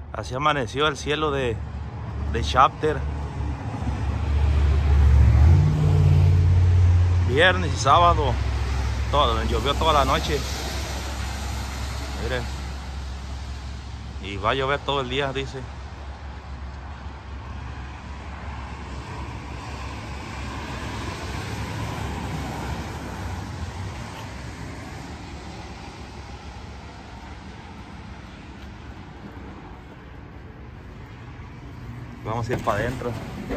Así amaneció el cielo de Shafter. Viernes y sábado. Llovió toda la noche. Miren. Y va a llover todo el día, dice. Vamos a ir para adentro.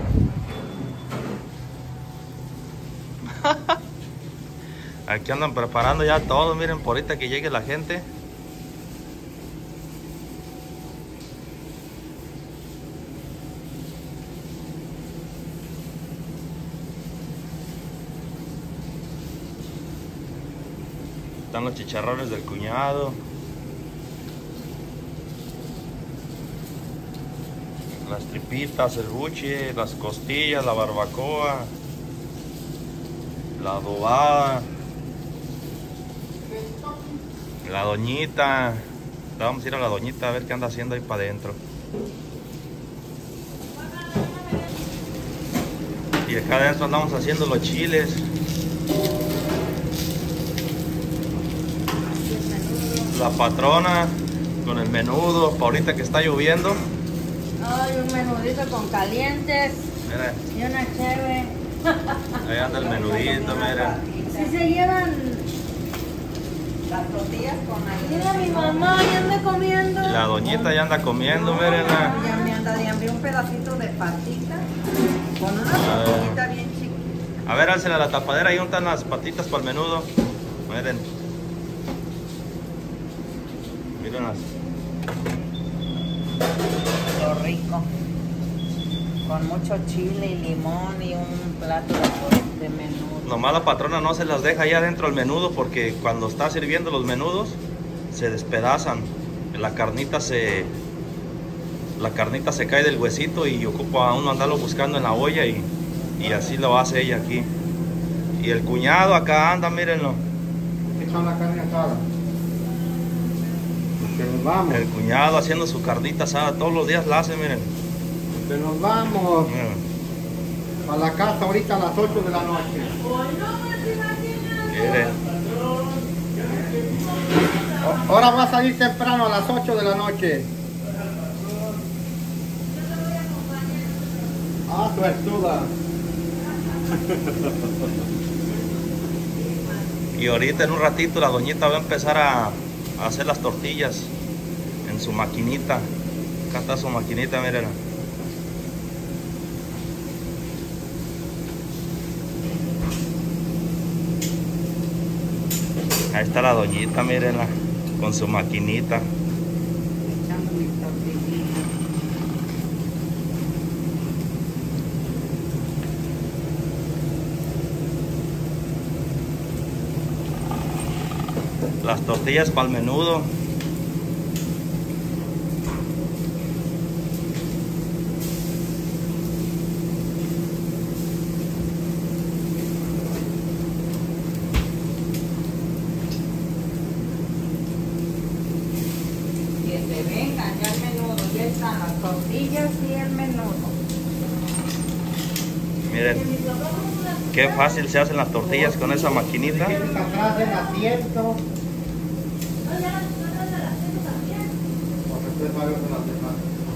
Aquí andan preparando ya todo, miren, por ahorita que llegue la gente. Están los chicharrones del cuñado. Las tripitas, el buche, las costillas, la barbacoa, la adobada, la doñita. Vamos a ir a la doñita a ver qué anda haciendo ahí para adentro. Y acá adentro andamos haciendo los chiles. La patrona con el menudo, para ahorita que está lloviendo. Ay, un menudito con calientes. Mira. Y una cheve. Ahí anda el menudito, mira. Si se llevan las tortillas con ahí. Mira, mi mamá ya anda comiendo. La doñita ya anda comiendo, mírenla. Ya me anda de hambre, un pedacito de patita con una tortillita bien chiquita. A ver, álcela la tapadera, ahí untan las patitas para el menudo. Miren. Mírenlas. Lo rico. Con mucho chile y limón y un plato de menudo. Nomás la patrona no se las deja allá adentro del menudo porque cuando está sirviendo los menudos se despedazan. La carnita se cae del huesito y ocupa a uno andarlo buscando en la olla y así lo hace ella aquí. Y el cuñado acá anda, mírenlo. Echan la carne asada. Que nos vamos. El cuñado haciendo su carnita asada, todos los días la hace, miren. Que nos vamos a la casa ahorita a las 8 de la noche. Miren. Ahora va a salir temprano a las 8 de la noche. Ah, suertuda. Y ahorita en un ratito la doñita va a empezar a hacer las tortillas en su maquinita. Acá está su maquinita, miren. Ahí está la doñita, mírenla, con su maquinita. Echando mis tortillitas. Las tortillas para el menudo. Que se vengan ya el menudo, ya están las tortillas y el menudo. Miren, qué fácil se hacen las tortillas con esa maquinita. Tienes atrás del asiento. Porque usted sabe de las demás.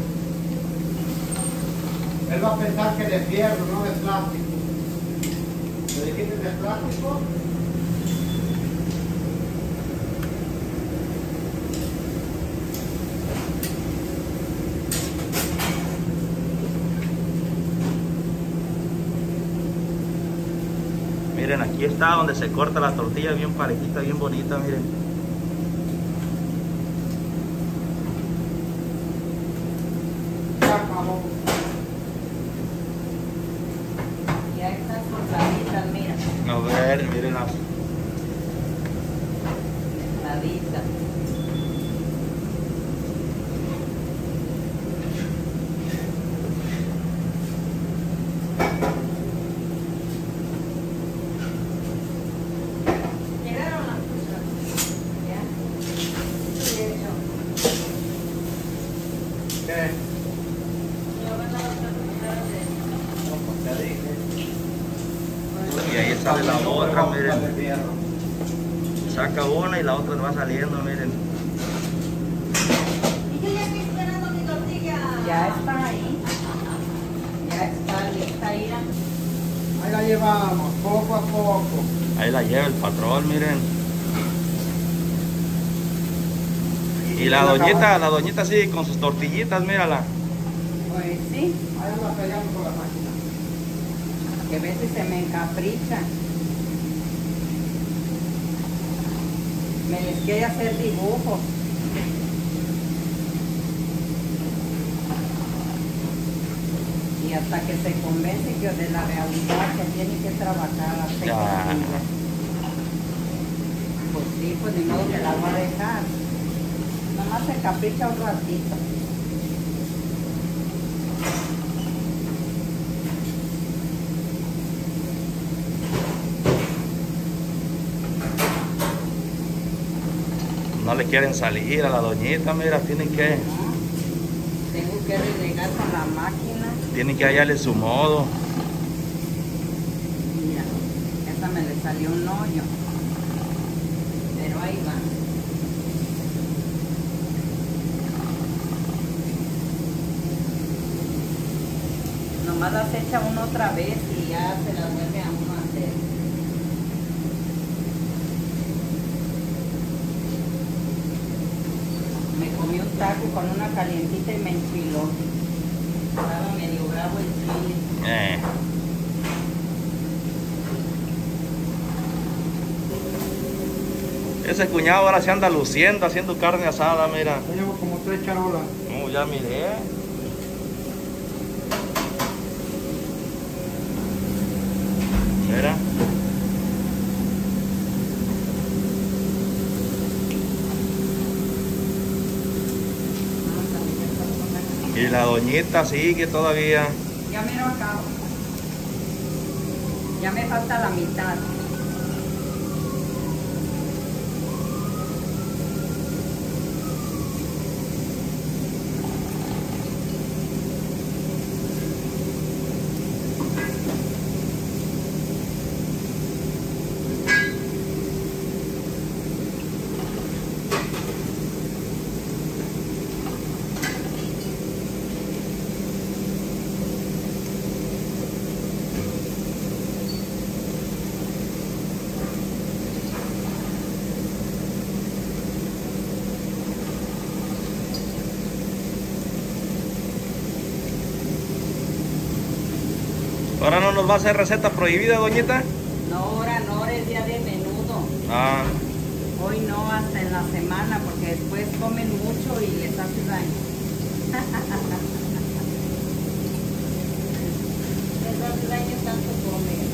Él va a pensar que de fierro, no de plástico. ¿Le dijiste de plástico? Miren, aquí está donde se corta la tortilla, bien parejita, bien bonita, miren. Ya acabó. Ya están cortaditas, mira. A ver, miren las. Cortaditas. Llegaron las cosas. ¿Ya? Sí, eso. ¿Qué ¿Qué? No, pues te dije. Y ahí sale la otra, De miren. fierro. Saca una y la otra va saliendo, miren. ¿Y yo ya estoy esperando mi tortilla? Ya está ahí. Ya está lista, Ira. Ahí la llevamos, poco a poco. Ahí la lleva el patrón, miren. Y la doñita sigue con sus tortillitas, mírala. Pues sí, Ahí anda peleando con la máquina. que a veces se me encapricha. Me les quiere hacer dibujos. Y hasta que se convence que de la realidad que tiene que trabajar hasta Ya. pues sí, pues ni modo que la voy a dejar. Nomás se capricha un ratito. No le quieren salir a la doñita, mira, tienen que Tengo que renegar con la máquina. hallarle su modo. Mira, esa me le salió un hoyo. Pero ahí va. Nomás las echa uno otra vez y ya se las vuelve a uno a hacer. Me comí un taco con una calientita y me enfiló. Estaba medio bravo el chile. Ese cuñado ahora se anda luciendo haciendo carne asada, mira. Yo llevo como 3 charolas. No, ya miré. Mira. Y la doñita sigue todavía. Ya me lo acabo. Ya me falta la mitad. Ahora no nos va a hacer receta prohibida, doñita. No, ahora es día de menudo. Ah, Hoy no, hasta en la semana, porque después comen mucho y les hace daño. Les hace daño tanto comer.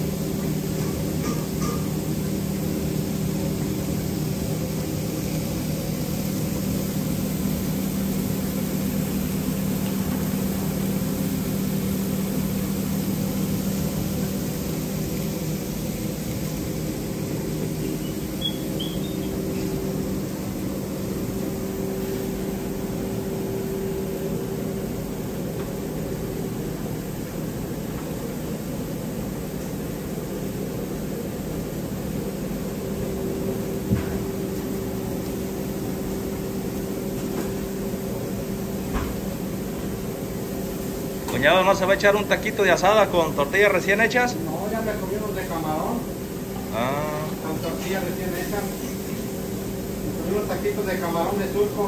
cuñado, ¿no se va a echar un taquito de asada con tortillas recién hechas? No, ya me comí unos de camarón. Ah, Con tortillas recién hechas. Me comí unos taquitos de camarón de surco.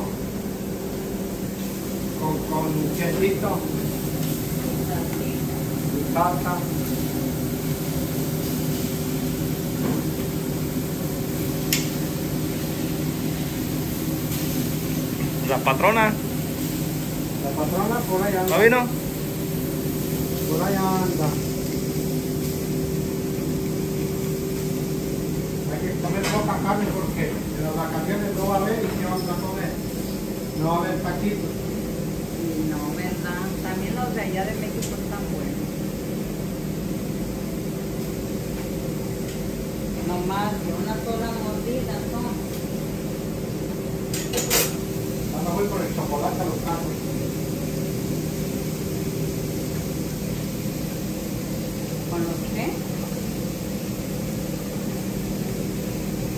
Con quesito. Y salsa. la patrona, La patrona por ahí anda. ¿no vino? Por ahí anda. Hay que comer poca carne porque en las vacaciones no va a haber y si vamos a comer. No va a haber taquitos. Y no, ¿verdad? También los de allá de México están buenos. No más de una sola mordida, ¿no? Ahora voy por el chocolate a los carros.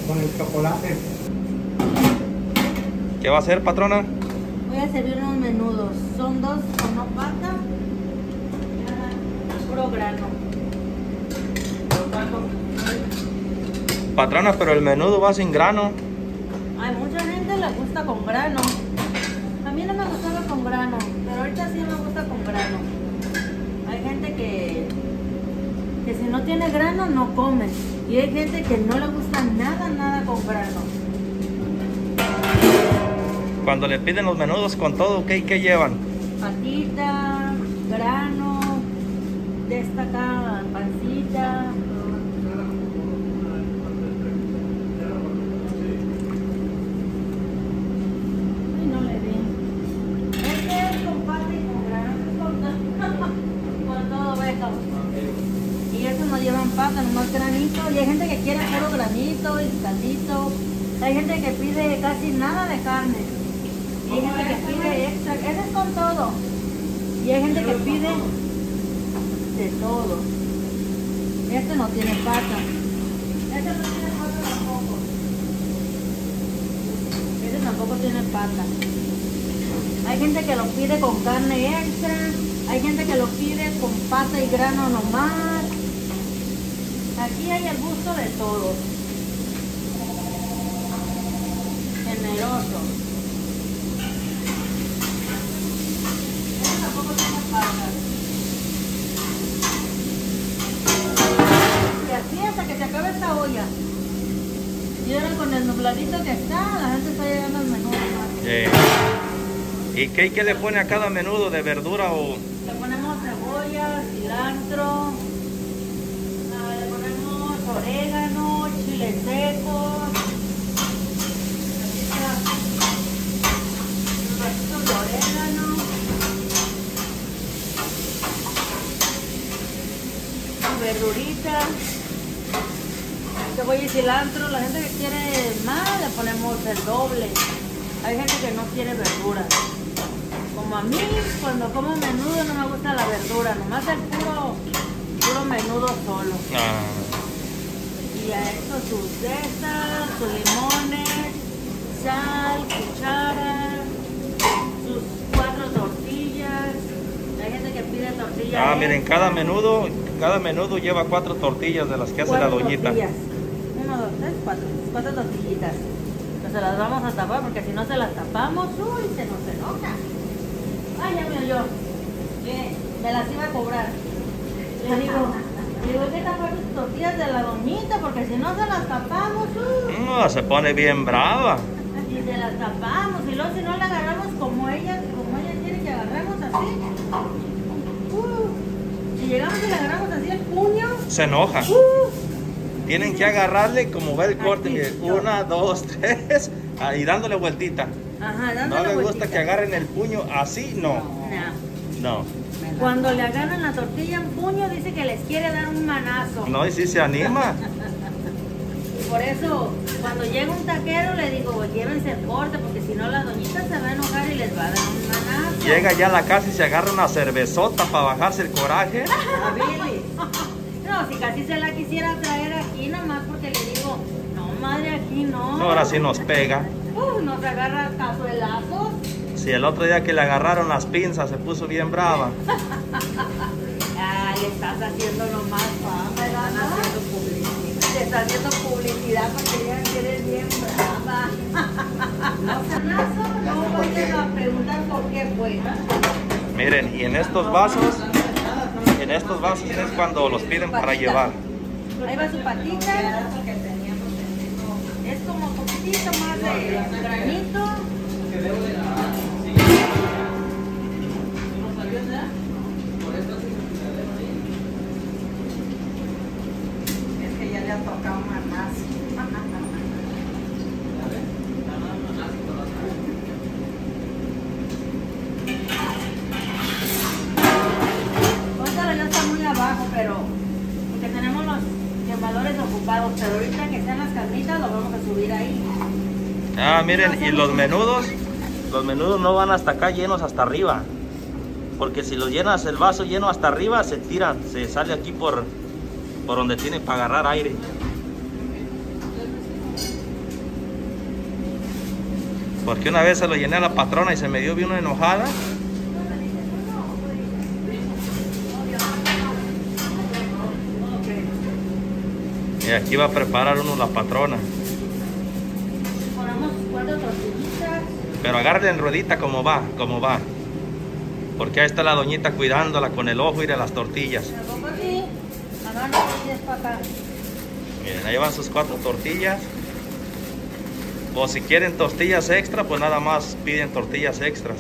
con el chocolate. ¿Qué va a hacer, patrona? Voy a servir unos menudos. Son dos con no pata. Puro grano. Patrona, pero el menudo va sin grano. Hay mucha gente le gusta con grano. A mí no me gustaba con grano, pero ahorita sí me gusta con grano. Hay gente que si no tiene grano no come. Y hay gente que no le gusta nada con grano. Cuando le piden los menudos con todo, ¿qué llevan? Patita, grano, de esta acá, pancita. Ay, no le vi. Este es con pata y con grano, con todo beca. Y estos no llevan pata, nomás granito. Y hay gente que quiere puro granito y caldito. Hay gente que pide casi nada de carne. Y hay gente que pide extra. Ese es con todo. Y hay gente que pide de todo. Este no tiene pata. Este no tiene pata tampoco. Este tampoco tiene pata. Hay gente que lo pide con carne extra. Hay gente que lo pide con pata y grano nomás. Aquí hay el gusto de todo. Generoso. Este tampoco tiene pata. Y así hasta que se acabe esta olla. Y ahora con el nubladito que está, la gente está llegando al menú. ¿Y qué le pone a cada menudo de verdura o...? Le ponemos cebolla, cilantro, le ponemos orégano, chile seco, unos ratitos de orégano, verduritas, cebolla y cilantro. La gente que quiere más le ponemos el doble. Hay gente que no quiere verduras. Como a mí, cuando como menudo no me gusta la verdura, nomás el puro menudo solo. Y a esto sus cestas, sus limones, sal, cuchara, sus 4 tortillas. Hay gente que pide tortillas. Miren, cada menudo lleva 4 tortillas de las que hace la doñita. 1, 2, 3, 4 tortillitas. Pues se las vamos a tapar porque si no se las tapamos, uy, se nos enoja. Ay, ya me oyó. Me las iba a cobrar. Le digo, hay que tapar sus tortillas de la doñita porque si no se las tapamos, No, se pone bien brava. y se las tapamos. Y luego si no la agarramos como ella quiere que agarremos así. Si llegamos y la agarramos así el puño, Se enoja. Tienen que agarrarle como va el corte. Mire, 1, 2, 3. Y dándole vueltita. ajá, No dándole le gusta vueltita. que agarren el puño así, no. No. Cuando le agarran la tortilla en puño, dice que les quiere dar un manazo. No, y si se anima. Por eso, cuando llega un taquero, le digo, llévense el corte, porque si no la doñita se va a enojar y les va a dar un manazo. Llega ya a la casa y se agarra una cervezota para bajarse el coraje. A Billy. No, si casi se la quisiera traer aquí, nomás porque le digo, no, madre, aquí no. Ahora sí nos pega. Nos agarra cazuelazos. Si el otro día que le agarraron las pinzas se puso bien brava. Le estás haciendo nomás fama, ¿verdad? Te está haciendo publicidad para que digan que eres bien brava. No vuelves a preguntar por qué fue. Miren, y en estos vasos es cuando los piden para llevar. Ahí va su patita. Es como un poquitito más de granito. Es que ya le ha tocado más. Ahorita ya está muy abajo, pero porque tenemos los quemadores ocupados, pero ahorita que están las carnitas lo vamos a subir ahí. Miren, y los menudos no van hasta acá llenos hasta arriba. Porque si los llenas el vaso lleno hasta arriba, se tiran, se sale aquí por donde tienen para agarrar aire. Porque una vez se lo llené a la patrona y se me dio bien enojada. Y aquí va a preparar uno la patrona. Ponemos 4 tortillitas. Pero agárrenle en ruedita como va, como va. Porque ahí está la doñita cuidándola con el ojo y de las tortillas. Tampoco así. Agarra tortillas para acá. Miren, ahí van sus 4 tortillas. O si quieren tortillas extra, pues nada más piden tortillas extras.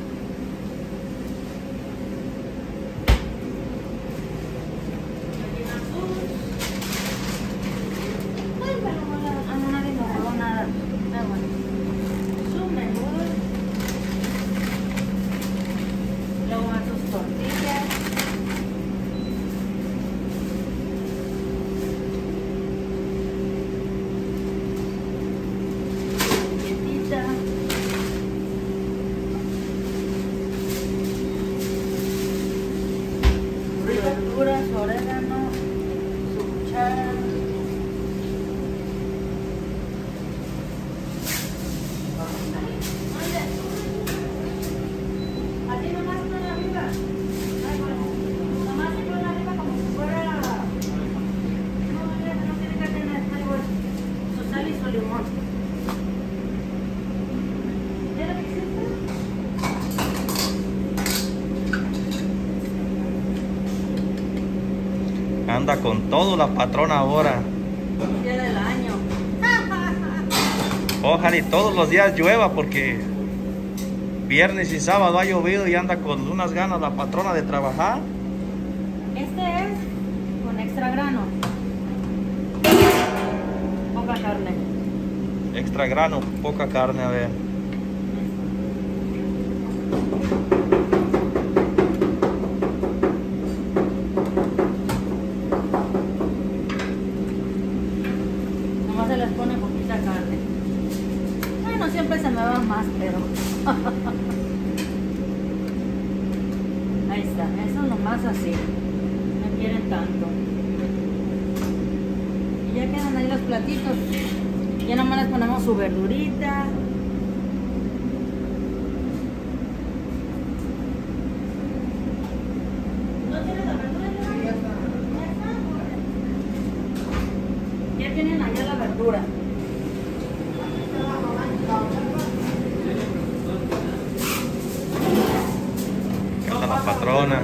Verduras, orégano, su cuchara. Así nomás con arriba. Nomás con arriba como si fuera. No tiene que tener su sal y su limón. Anda con todo la patrona ahora. Día del año. Ojalá y todos los días llueva porque viernes y sábado ha llovido y anda con unas ganas la patrona de trabajar. Este es con extra grano. Poca carne. Extra grano, poca carne, a ver. Nomás se les pone poquita carne. Bueno, siempre se me va más, pero... Ahí está, eso nomás así. No quieren tanto. Y ya quedan ahí los platitos. Ya nomás les ponemos su verdurita. ¿No tienes la verdura? Ya tienen allá la verdura. Acá está la patrona.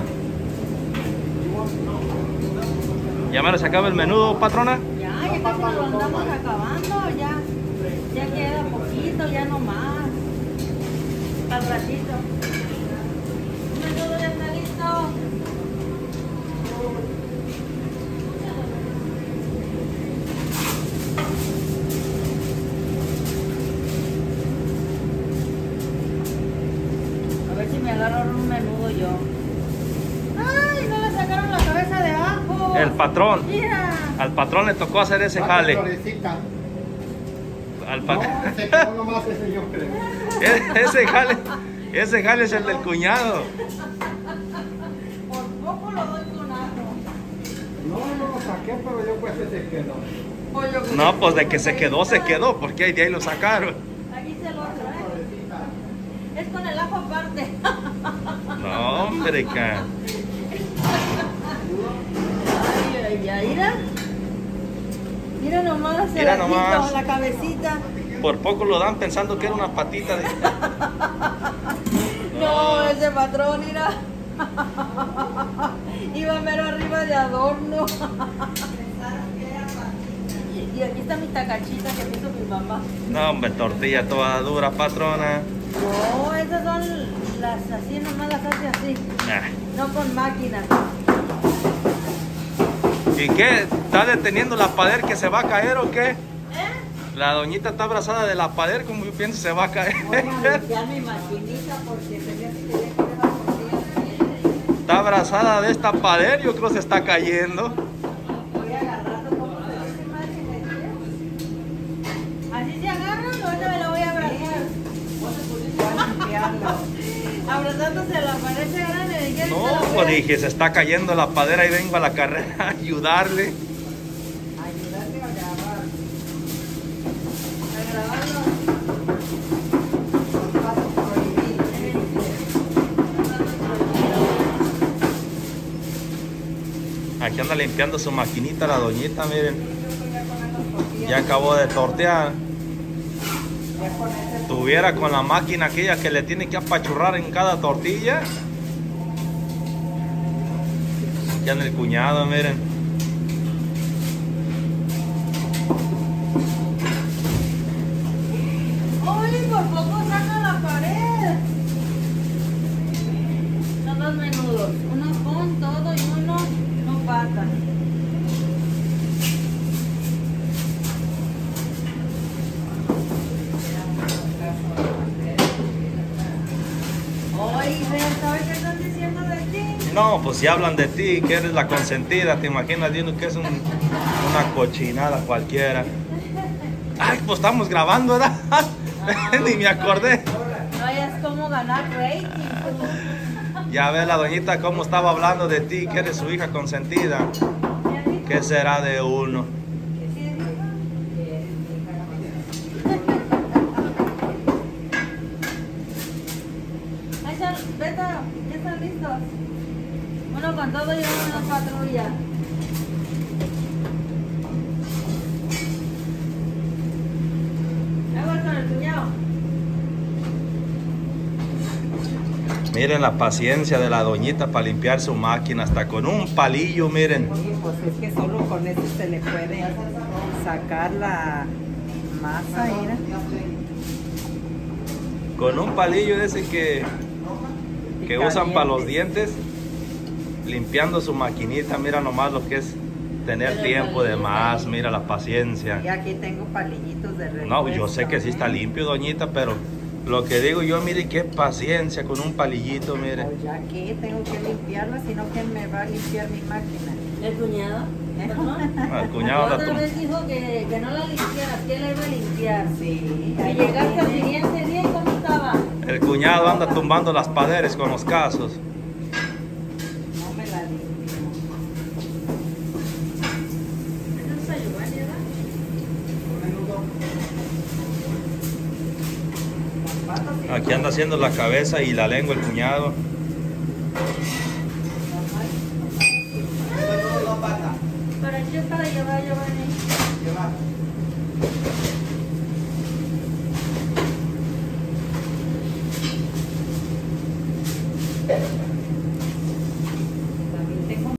¿Ya me lo sacaba el menudo, patrona? Ya casi nos lo andamos acabando, ya queda poquito, ya no más. Al ratito. Un menudo ya está listo. A ver si me agarran un menudo yo. ¡Ay! No le sacaron la cabeza de ajo. El patrón. Mira. Al patrón le tocó hacer ese jale. Florecita. Al No, se quedó nomás ese yo creo. ese jale es el del cuñado. Por poco lo doy con ajo. No lo saqué, pero yo pues se quedó. Pollo con No, pues de que se quedó, porque de ahí lo sacaron. Aquí se lo otro, ¿eh? Es con el ajo aparte. No, hombre, ca. Ay, mira. Mira nomás, Mira el nomás. ojito, la cabecita. Por poco lo dan pensando que era una patita de... No, ese patrón, mira. Iba mero arriba de adorno. Y aquí está mi tacachita que me hizo mi mamá. No, hombre, tortilla toda dura, patrona. No, esas son las así, nomás las hace así. Nah. No con máquinas. ¿Y qué? ¿Está deteniendo la pader que se va a caer o qué? ¿Eh? La doñita está abrazada de la pader, como yo pienso se va a caer. Voy a limpiar mi maquinita porque tenía que dejar tortillas. Está abrazada de esta pader, yo creo que se está cayendo. Voy a agarrarlo como se dice, madre. Así se agarran, ahorita me lo voy a abrazar. Voy a limpiarlo. Abrazándose a la pared se grande. ¿De No, pues dije, se está cayendo la padera y vengo a la carrera a ayudarle. Ayúdate a grabar. A grabarlo. Aquí anda limpiando su maquinita la doñita, miren. Ya acabó de tortear. Tuviera con la máquina aquella que le tiene que apachurrar en cada tortilla. Aquí anda el cuñado, miren. ¡Uy, por poco saca la pared! Son dos menudos, uno con todo y uno no pata. Oye, ¿sabes qué están diciendo de ti? No, pues si hablan de ti, que eres la consentida, te imaginas viendo que es una cochinada cualquiera. Ay, pues estamos grabando, ¿verdad? Ni me acordé. No, ya es como ganar rating. Ya ves la doñita cómo estaba hablando de ti, que eres su hija consentida. ¿Qué será de uno? Beta, ya están listos. Uno con todo y uno en patrulla. Ahí voy con el cuñado. Miren la paciencia de la doñita para limpiar su máquina, hasta con un palillo, miren. Sí, pues es que solo con eso se le puede sacar la masa, mira. Con un palillo de ese que usan para los dientes, limpiando su maquinita. Mira nomás lo que es tener tiempo de más, mira la paciencia. Y aquí tengo palillitos de repuesto. No, yo sé que sí está limpio, doñita, pero lo que digo yo, mire qué paciencia con un palillito, mire. Pues ya que tengo que limpiarla, sino que me va a limpiar mi máquina. ¿El cuñado? El cuñado Otra la vez dijo que no la limpiaras, que él la iba a limpiar. Sí. Y llegaste al siguiente día, ¿y cómo estaba? El cuñado anda tumbando las paredes con los casos. No me la limpio. ¿Eso es ayudar, verdad? Aquí anda haciendo la cabeza y la lengua el cuñado. ¿Para qué? Para llevar, Giovanni. Llevar.